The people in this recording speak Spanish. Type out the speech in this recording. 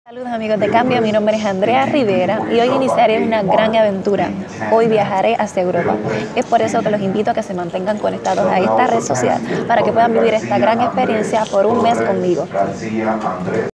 Saludos amigos de Cambio, mi nombre es Andrea Rivera y hoy iniciaré una gran aventura. Hoy viajaré hacia Europa. Es por eso que los invito a que se mantengan conectados a esta red social para que puedan vivir esta gran experiencia por un mes conmigo.